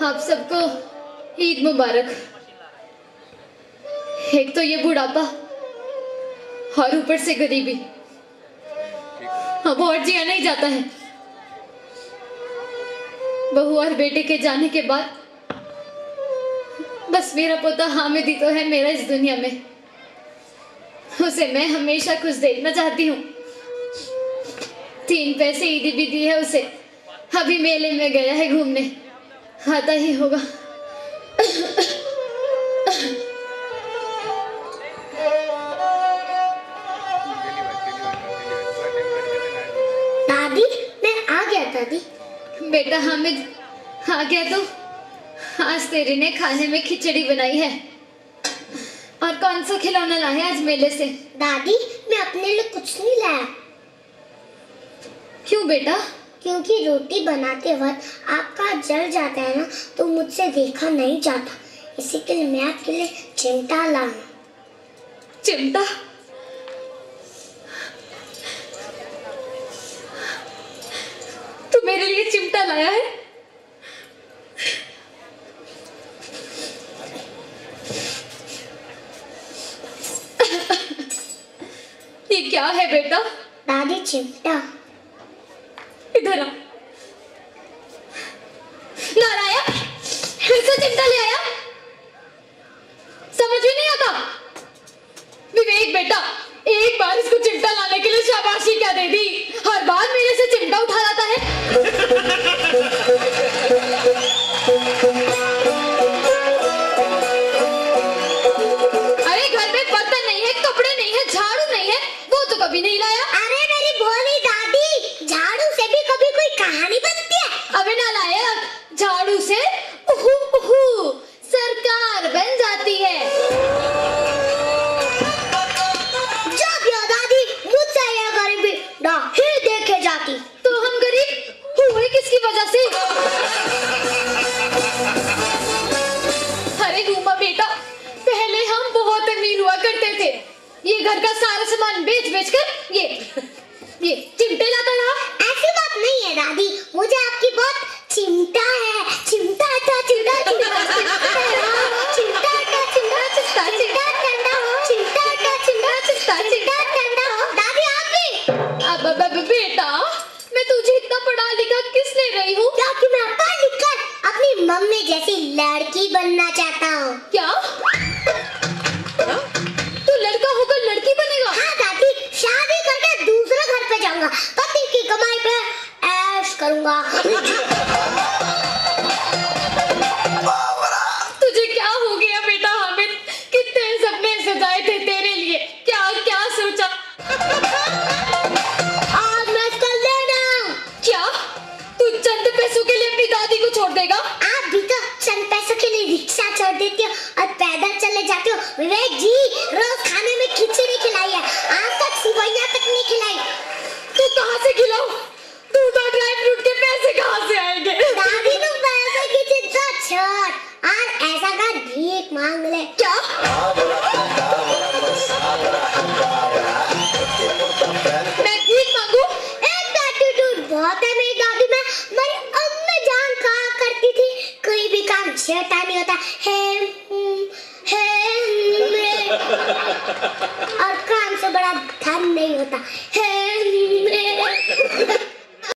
आप सबको ईद मुबारक। एक तो ये बुढ़ापा और ऊपर से गरीबी, अब और जिया नहीं जाता है। बहू और बेटे के जाने के बाद बस मेरा पोता हामिद ही तो है मेरा इस दुनिया में। उसे मैं हमेशा खुश देखना चाहती हूँ। 3 पैसे ईदी भी दी है उसे, अभी मेले में गया है घूमने, आता ही होगा। दादी मैं आ गया। दादी बेटा हामिद आ गया तो आज तेरे ने खाने में खिचड़ी बनाई है। और कौन सा खिलौना लाया आज मेले से? दादी मैं अपने लिए कुछ नहीं लाया। क्यों बेटा? क्योंकि रोटी बनाते वक्त आपका जल जाता है ना, तो मुझसे देखा नहीं जाता, इसी के लिए मैं आपके लिए चिमटा लाऊं। चिमटा? तू मेरे लिए चिमटा लाया है? ये क्या है बेटा? दादी चिमटा। इधर आ। लाया फिर से चिमटा ले आया, समझ में नहीं आता। विवेक बेटा, एक बार इसको चिमटा लाने के लिए शाबाशी क्या दे दी, हर बार मेरे से चिमटा उठा लाता है। अरे घर में बर्तन नहीं है, कपड़े नहीं है, झाड़ू नहीं है, वो तो कभी नहीं लाया। अरे मेरी भोली दादी, झाड़ू से भी कभी कोई कहानी बनती है? अबे नालायक, झाड़ू से उहु उहु सरकार बन जाती है। जब यो दादी मुझसे ये गरीबी ना ही देखे जाती। तो हम गरीब हुए किसकी वजह से? अरे रूमा बेटा, पहले हम बहुत अमीर हुआ करते थे, ये घर का सारा सामान बेच बेच कर ये चिमटे लाता रहा। ऐसी बात नहीं है दादी, मुझे आपकी बहुत चिमटा है। चिमटा था चिमटा चिमटा चिमटा था चिमटा चिमटा चिमटा ठंडा हो, चिमटा था चिमटा चिमटा चिमटा ठंडा हो। दादी आप भी। अब बेटा, मैं तुझे इतना पढ़ा लिखा किस ले रही हूँ? क्योंकि मैं पढ़ लिख कर अपनी मम्मी जैसी लड़की बनना चाहता हूँ। क्या तू लड़का होकर लड़की बनेगा? हाँ दादी, शादी करके दूसरे घर पे जाऊंगा, पति की कमाई पे ऐश करूंगा। तुझे क्या हो गया बेटा हामिद? कितने सपने सजाए थे तेरे लिए, क्या क्या सोचा? आज मैं इसको लेना। क्या तू चंद पैसों के लिए अपनी दादी को छोड़ देगा? आप भी तो चंद पैसों के लिए रिक्शा छोड़ देती हो और पैदल चले जाते हो। विवेक जी रोज खाने में खिचड़ी खिलाई है, आज तक सिवैया तक नहीं खिलाई। तू कहाँ से खिलाऊं? दूध और ड्राई फ्रूट के पैसे कहाँ से आएंगे? दादी तुम पैसे की चिंता छोड़, आज ऐसा कर भीख मांग ले। क्या? मैं भीख मांगू? एक एटीट्यूड बहुत है मेरी दादी में। मेरी अम्मी जान कहा करती थी, कोई भी काम छोटा नहीं होता है और काम से बड़ा धन नहीं होता है।